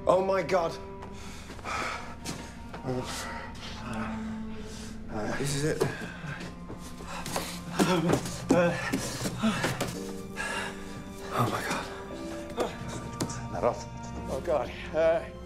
Oh, my God. This is it. Oh, my God. Not off. Oh, God.